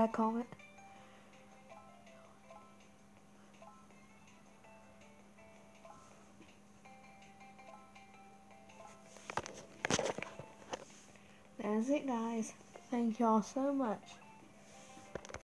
that comment. That's it, guys. Thank y'all so much.